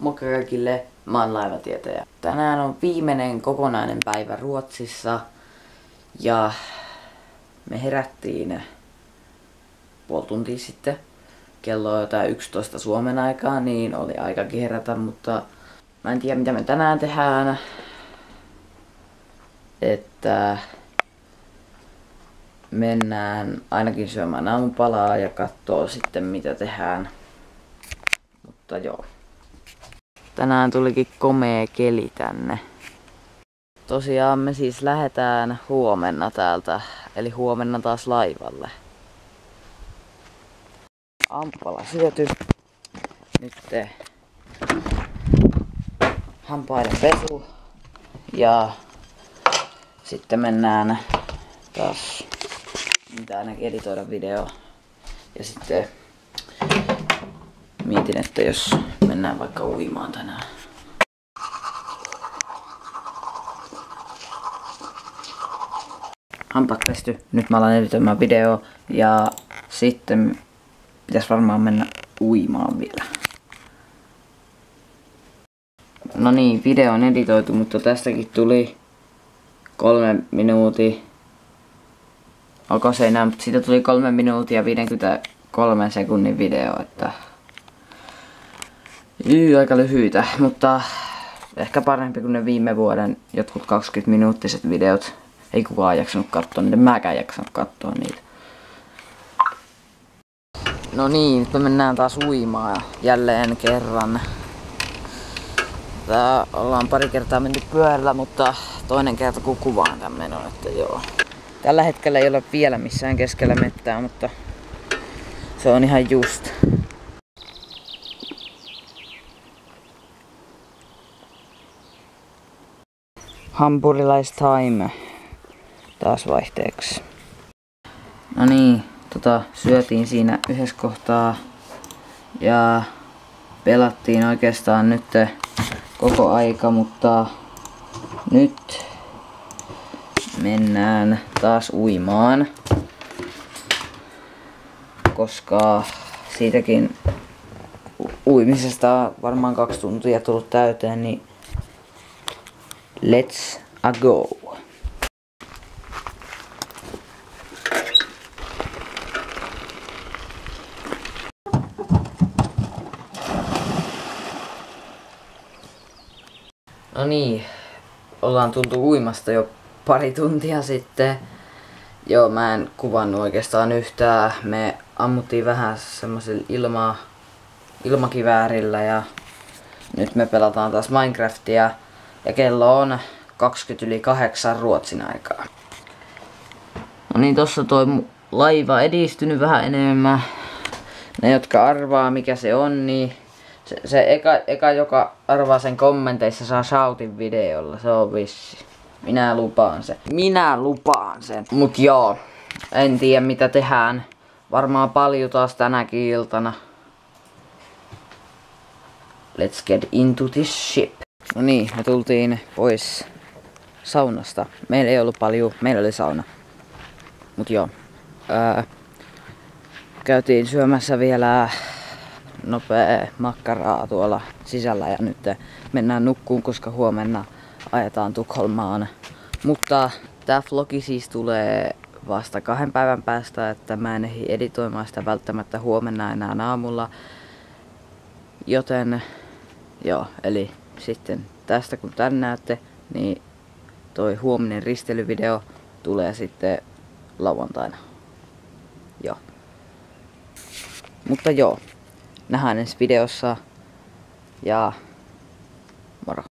Moikka kaikille, mä oon laivatietäjä. Tänään on viimeinen kokonainen päivä Ruotsissa ja me herättiin puoli tuntia sitten. Kello on jotain 11 Suomen aikaa, niin oli aikakin herätä, mutta mä en tiedä mitä me tänään tehdään. Että mennään ainakin syömään aamupalaa ja katsoo sitten mitä tehdään. Mutta joo. Tänään tulikin komea keli tänne. Tosiaan me siis lähdetään huomenna täältä, eli huomenna taas laivalle. Aamupala syöty. Nyt hampaiden pesu. Ja sitten mennään taas, mitä ainakin editoida video. Ja sitten mietin, että jos mennään vaikka uimaan tänään. Hampaat pesty. Nyt mä alan editoimaan video ja sitten pitäisi varmaan mennä uimaan vielä. No niin, video on editoitu, mutta tästäkin tuli 3 minuuttia. Onko se enää, mutta siitä tuli 3 minuuttia 53 sekunnin video, että aika lyhyitä, mutta ehkä parempi kuin ne viime vuoden jotkut 20-minuuttiset videot. Ei kukaan jaksanut katsoa niitä, mäkään jaksanut katsoa niitä. No niin, nyt me mennään taas uimaan jälleen kerran. Ollaan pari kertaa menty pyörällä, mutta toinen kerta kun kuvaan tän menon, että joo. Tällä hetkellä ei ole vielä missään keskellä mettää, mutta se on ihan just. Hampurilais-time taas vaihteeksi. No niin, syötiin siinä yhdessä kohtaa ja pelattiin oikeastaan nyt koko aika, mutta nyt mennään taas uimaan, koska siitäkin uimisesta on varmaan 2 tuntia tullut täyteen, niin let's a go! No niin, ollaan tultu uimasta jo pari tuntia sitten. Joo, mä en kuvannut oikeastaan yhtään. Me ammuttiin vähän semmoisella ilmakiväärillä ja nyt me pelataan taas Minecraftia. Ja kello on 7:20 Ruotsin aikaa. No niin, tossa toi laiva edistynyt vähän enemmän. Ne jotka arvaa mikä se on, niin se eka joka arvaa sen kommenteissa saa shoutin videolla. Se on vissi. Minä lupaan sen. Minä lupaan sen. Mut joo, en tiedä mitä tehdään. Varmaan paljon taas tänäkin iltana. Let's get into this ship. No niin, me tultiin pois saunasta. Meillä ei ollut paljon, meillä oli sauna. Mut joo. Käytiin syömässä vielä nopea makkaraa tuolla sisällä ja nyt mennään nukkuun, koska huomenna ajetaan Tukholmaan. Mutta tää vlogi siis tulee vasta 2 päivän päästä, että mä en ehdi editoimaan sitä välttämättä huomenna enää aamulla. Joten joo, eli sitten tästä kun tän näette, niin toi huominen risteilyvideo tulee sitten lauantaina. Joo. Mutta joo, nähdään ensi videossa ja moro.